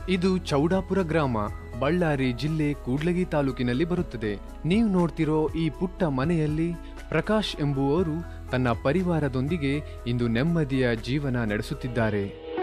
ಇದು ಚೌಡಾಪುರ ಗ್ರಾಮ, ಬಳ್ಳಾರಿ ಜಿಲ್ಲೆ ಕೂಡ್ಲಗಿ ತಾಲೂಕಿನಲ್ಲಿ ಬರುತ್ತದೆ. ನೀವು ನೋಡ್ತಿರೋ ಈ ಪುಟ್ಟ ಮನೆಯಲ್ಲಿ ಪ್ರಕಾಶ್ ಎಂಬುವವರು ತನ್ನ ಪರಿವಾರದೊಂದಿಗೆ ಇಂದು ನೆಮ್ಮದಿಯ ಜೀವನ ನಡೆಸುತ್ತಿದ್ದಾರೆ.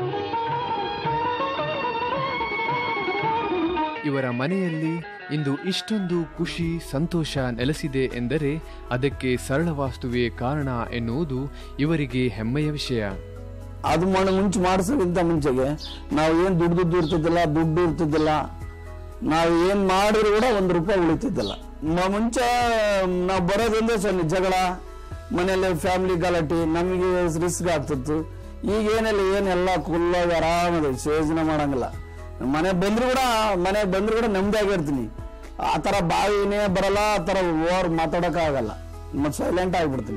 ಇವರ ಮನೆಯಲ್ಲಿ ಇಂದು ಇಷ್ಟೊಂದು ಖುಷಿ ಸಂತೋಷ ನೆಲೆಸಿದೆ ಎಂದರೆ ಅದಕ್ಕೆ ಸರಳ ವಾಸ್ತುವೇ ಕಾರಣ ಎನ್ನುವುದು ಇವರಿಗೆ ಹೆಮ್ಮೆಯ ವಿಷಯ. ಅದು ಮುಂಚೆ ಮಾಡಿಸೋಕ್ಕಿಂತ ಮುಂಚೆಗೆ ನಾವು ಏನು ದುಡ್ಡು ಇರ್ತಿದ್ದಿಲ್ಲ, ನಾವು ಏನು ಮಾಡಿದ್ರು ಕೂಡ ₹1 ಉಳಿತಿದ್ದಿಲ್ಲ. ಮುಂಚೆ ನಾವು ಬರೋದ್ರಿಂದ ಸೊನ್ನೆ ಜಗಳ, ಮನೆಯಲ್ಲಿ ಫ್ಯಾಮಿಲಿ ಗಲಾಟೆ, ನಮಗೆ ರಿಸ್ಕ್ ಆಗ್ತಿತ್ತು. ಈಗ ಏನೆಲ್ಲ ಕುಲ್ಲಾಗಿ ಆರಾಮದ ಯೋಜನೆ ಮಾಡಂಗಿಲ್ಲ. ಮನೆಗೆ ಬಂದ್ರು ಕೂಡ ನೆಮ್ಮದಿಯಾಗಿರ್ತೀನಿ. ಆ ಥರ ಬಾಯಿನೇ ಬರಲ್ಲ, ಆ ಥರ ಓವರ್ ಮಾತಾಡೋಕ್ಕಾಗಲ್ಲ, ಮತ್ತೆ ಸೈಲೆಂಟ್ ಆಗಿಬಿಡ್ತೀನಿ.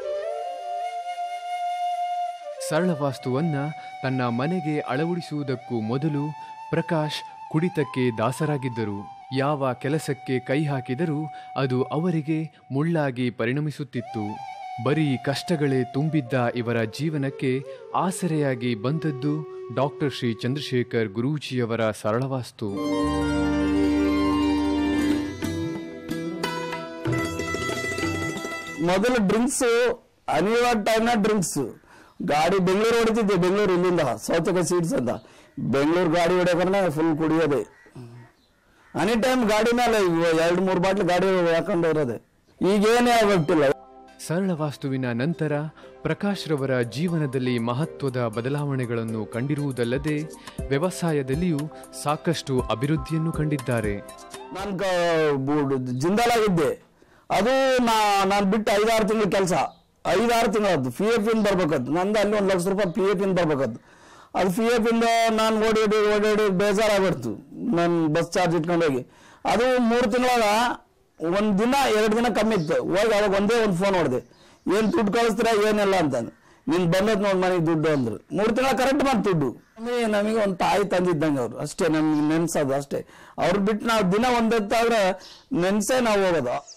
ಸರಳ ವಾಸ್ತುವನ್ನ ತನ್ನ ಮನೆಗೆ ಅಳವಡಿಸುವುದಕ್ಕೂ ಮೊದಲು ಪ್ರಕಾಶ್ ಕುಡಿತಕ್ಕೆ ದಾಸರಾಗಿದ್ದರು. ಯಾವ ಕೆಲಸಕ್ಕೆ ಕೈ ಹಾಕಿದರೂ ಅದು ಅವರಿಗೆ ಮುಳ್ಳಾಗಿ ಪರಿಣಮಿಸುತ್ತಿತ್ತು. ಬರೀ ಕಷ್ಟಗಳೇ ತುಂಬಿದ್ದ ಇವರ ಜೀವನಕ್ಕೆ ಆಸರೆಯಾಗಿ ಬಂದದ್ದು ಡಾಕ್ಟರ್ ಶ್ರೀ ಚಂದ್ರಶೇಖರ್ ಗುರೂಜಿಯವರ ಸರಳವಾಸ್ತು. ಮೊದಲು ಡ್ರಿಂಕ್ಸ್, ಅನಿವಾರ್ಯ ಟೈಮ್ನ ಡ್ರಿಂಕ್ಸ್. ಗಾಡಿ ಬೆಂಗಳೂರು ಹೊಡಿತಿದ್ದೆ, ಬೆಂಗಳೂರು ಇಲ್ಲಿಂದ ಸೌತಕ ಸೀಟ್ಸ್ ಅಂತ ಬೆಂಗಳೂರು ಗಾಡಿ ಹೊಡ್ಯಾಕಂದ್ರೆ ಫುಲ್ ಕುಡಿಯೋದೆ. ಅನಿ ಟೈಮ್ ಗಾಡಿ ಮೇಲೆ 2-3 ಬಾಟ್ಲು ಗಾಡಿ ಹಾಕೊಂಡು ಇರೋದೆ. ಈಗೇನೇ ಆಗ್ಬಿಟ್ಟಿಲ್ಲ. ಸರಳ ವಾಸ್ತುವಿನ ನಂತರ ಪ್ರಕಾಶ್ ರವರ ಜೀವನದಲ್ಲಿ ಮಹತ್ವದ ಬದಲಾವಣೆಗಳನ್ನು ಕಂಡಿರುವುದಲ್ಲದೆ ವ್ಯವಸಾಯದಲ್ಲಿಯೂ ಸಾಕಷ್ಟು ಅಭಿವೃದ್ಧಿಯನ್ನು ಕಂಡಿದ್ದಾರೆ. ನಾನು ಜಿಂದಾಲ್ ಆಗಿದ್ದೆ. ಅದು ನಾನು ಬಿಟ್ಟು 5-6 ತಿಂಗಳ ಕೆಲಸ, 5-6 ತಿಂಗಳದ್ದು PF ಇಂದ ಬರ್ಬೇಕದ್ದು. ನಂದು ಅಲ್ಲಿ ₹1 ಲಕ್ಷ PF ಇಂದ ಬರ್ಬೇಕದ್ದು. ಅದು PF ಇಂದ ನಾನು ಓಡಿ ಬೇಜಾರಾಗ್ಬಿಡ್ತು. ನಾನು ಬಸ್ ಚಾರ್ಜ್ ಇಟ್ಕೊಂಡೋಗಿ ಅದು 3 ತಿಂಗಳಾಗ 1 ದಿನ 2 ದಿನ ಕಮ್ಮಿ ಇತ್ತು. ಹೋಗಿ ಅವಾಗ ಒಂದೇ ಒಂದು ಫೋನ್ ಹೊಡೆದೆ, ಏನು ದುಡ್ಡು ಕಳಿಸ್ತೀರಾ ಏನೆಲ್ಲ ಅಂತಂದು. ನೀನು ಬಂದದ್ದು ನೋಡಿ ಮನೆಗೆ ದುಡ್ಡು ಅಂದ್ರು. 3 ತಿಂಗಳ ಕರೆಕ್ಟ್ ಮಾಡಿ ದುಡ್ಡು. ನಮಗೆ ಒಂದು ತಾಯಿ ತಂದಿದ್ದಂಗೆ ಅವರು, ಅಷ್ಟೇ ನಮ್ಗೆ ನೆನ್ಸೋದು ಅಷ್ಟೇ. ಅವ್ರು ಬಿಟ್ಟು ನಾವು ದಿನ ಒಂದೊತ್ತಾದ್ರೆ ನೆನ್ಸೇ ನಾವು ಹೋಗೋದು.